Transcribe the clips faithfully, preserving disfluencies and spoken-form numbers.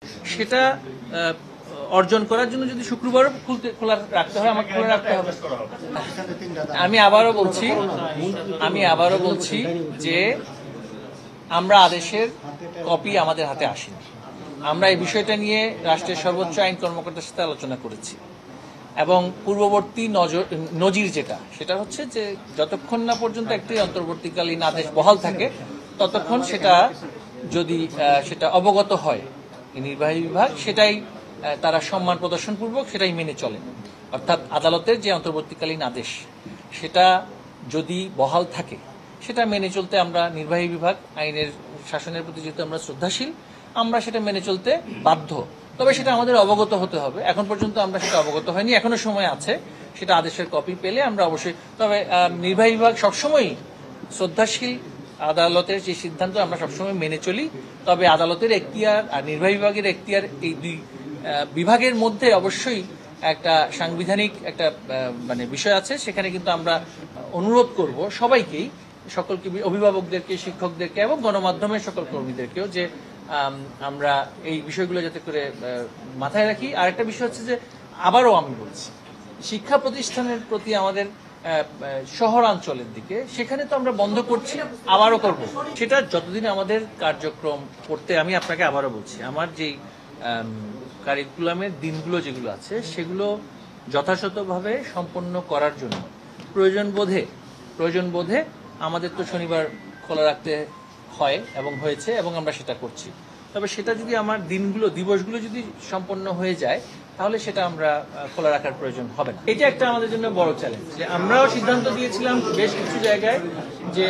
সেটা অর্জন করার জন্য যদি শুক্রবারও খুলতে খোলা রাখতে হয় আমাকে খোলা রাখতে হবে। আমি আবারও বলছি আমি আবারও বলছি যে আমরা আদেশের কপি আমাদের হাতে আসেনি। আমরা এই বিষয়টা নিয়ে রাষ্ট্রের সর্বোচ্চ আইন কর্মকর্তার সাথে আলোচনা করেছি এবং পূর্ববর্তী নজির যেটা সেটা হচ্ছে যে যতক্ষণ না পর্যন্ত একটি অন্তর্বর্তীকালীন আদেশ বহাল থাকে ততক্ষণ সেটা যদি সেটা অবগত হয় নির্বাহী বিভাগ সেটাই তারা সম্মান প্রদর্শনপূর্বক সেটাই মেনে চলে। অর্থাৎ আদালতের যে অন্তর্বর্তীকালীন আদেশ সেটা যদি বহাল থাকে সেটা মেনে চলতে আমরা নির্বাহী বিভাগ আইনের শাসনের প্রতি যেহেতু আমরা শ্রদ্ধাশীল আমরা সেটা মেনে চলতে বাধ্য। তবে সেটা আমাদের অবগত হতে হবে। এখন পর্যন্ত আমরা সেটা অবগত হয়নি, এখনো সময় আছে। সেটা আদেশের কপি পেলে আমরা অবশ্যই, তবে নির্বাহী বিভাগ সবসময় শ্রদ্ধাশীল, আদালতের যে সিদ্ধান্ত আমরা সবসময় মেনে চলি। তবে আদালতের এখতিয়ার আর নির্বাহী বিভাগের এখতিয়ার এই দুই বিভাগের মধ্যে অবশ্যই একটা সাংবিধানিক একটা মানে বিষয় আছে। সেখানে কিন্তু আমরা অনুরোধ করব সবাইকেই, সকলকে, অভিভাবকদেরকে, শিক্ষকদেরকে এবং গণমাধ্যমের সকল কর্মীদেরকেও যে আমরা এই বিষয়গুলো যাতে করে মাথায় রাখি। আর একটা বিষয় হচ্ছে যে আবারও আমি বলছি শিক্ষা প্রতিষ্ঠানের প্রতি আমাদের শহরাঞ্চলের দিকে সেখানে তো আমরা বন্ধ করছি, আবারও করব। সেটা যতদিন আমাদের কার্যক্রম করতে, আমি আপনাকে আবারও বলছি আমার যেই কারিকুলামের দিনগুলো যেগুলো আছে সেগুলো যথাযথভাবে সম্পন্ন করার জন্য প্রয়োজন বোধে প্রয়োজন বোধে আমাদের তো শনিবার খোলা রাখতে হয় এবং হয়েছে এবং আমরা সেটা করছি। তবে সেটা যদি আমার দিনগুলো দিবসগুলো যদি সম্পন্ন হয়ে যায় তাহলে সেটা আমরা খোলা রাখার প্রয়োজন হবে না। এটা একটা আমাদের জন্য বড় চ্যালেঞ্জ যে আমরাও সিদ্ধান্ত দিয়েছিলাম বেশ কিছু জায়গায় যে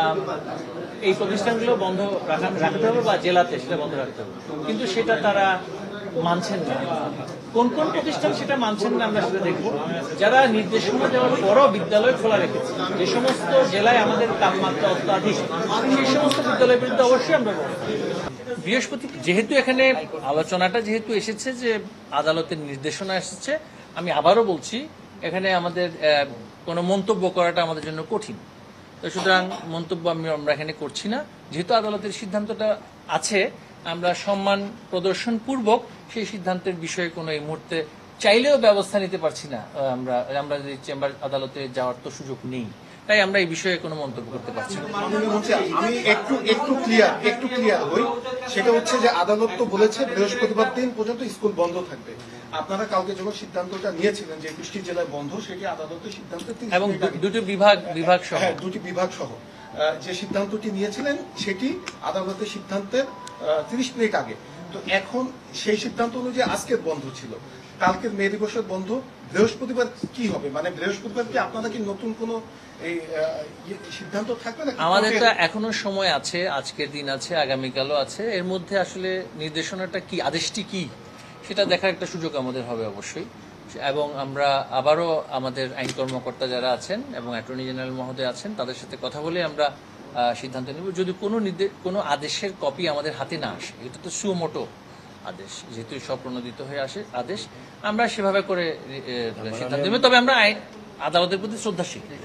এই প্রতিষ্ঠানগুলো বন্ধ রাখতে হবে বা জেলাতে সেটা বন্ধ রাখতে হবে, কিন্তু সেটা তারা মানছেন না। কোন কোন প্রতিষ্ঠান সেটা মানছেন না আমরা সেটা দেখবো। যারা নির্দেশনা দেওয়ার পরও বিদ্যালয় খোলা রেখেছে, যে সমস্ত জেলায় আমাদের তাপমাত্রা অত্যাধিক সেই সমস্ত বিদ্যালয়ের বিরুদ্ধে অবশ্যই আমরা বলবো। বৃহস্পতি যেহেতু এখানে আলোচনাটা যেহেতু এসেছে যে আদালতের নির্দেশনা এসেছে, আমি আবারও বলছি এখানে আমাদের কোনো মন্তব্য করাটা আমাদের জন্য কঠিন। তো সুতরাং মন্তব্য আমি আমরা এখানে করছি না। যেহেতু আদালতের সিদ্ধান্তটা আছে আমরা সম্মান প্রদর্শন পূর্বক সেই সিদ্ধান্তের বিষয়ে কোনো এই মুহূর্তে চাইলেও ব্যবস্থা নিতে পারছি না। আমরা আমরা যদি চেম্বার আদালতে যাওয়ার তো সুযোগ নেই, তাই আমরা এই বিষয়ে কোনো মন্তব্য করতে পারছি না। আমি একটু একটু ক্লিয়ার একটু ক্লিয়ার হই, সেটা হচ্ছে যে আদালত তো বলেছে বৃহস্পতিবার দিন পর্যন্ত স্কুল বন্ধ থাকবে। আপনারা কালকে যখন সিদ্ধান্তটা নিয়েছিলেন যে একুশটি জেলায় বন্ধ, সেটি আদালতের সিদ্ধান্ত এবং দুটি বিভাগ বিভাগ সহ হ্যাঁ দুটি বিভাগ সহ যে সিদ্ধান্তটি নিয়েছিলেন সেটি আদালতের সিদ্ধান্তের তিরিশ মিনিট আগে। তো এখন সেই সিদ্ধান্ত অনুযায়ী আজকের বন্ধ ছিল, কালকের মে দিবসের বন্ধ, বৃহস্পতিবার কি হবে? মানে বৃহস্পতিবার কি আপনারা কি নতুন কোনো এই সিদ্ধান্ত থাকবে না? আমাদের তো এখনো সময় আছে, আজকের দিন আছে, আগামীকালও আছে। এর মধ্যে আসলে নির্দেশনাটা কি, আদেশটি কি সেটা দেখার একটা সুযোগ আমাদের হবে অবশ্যই। এবং আমরা আবারও আমাদের আইন কর্মকর্তা যারা আছেন এবং অ্যাটর্নি জেনারেল মহোদয় আছেন তাদের সাথে কথা বলে আমরা সিদ্ধান্ত নেব। যদি কোনো নির্দেশ কোনো আদেশের কপি আমাদের হাতে না আসে, এটা তো সুমোটো আদেশ, যেহেতু স্বপ্রণোদিত হয়ে আসে আদেশ, আমরা সেভাবে করে সিদ্ধান্ত নেব। তবে আমরা আদালতের প্রতি শ্রদ্ধাশীল।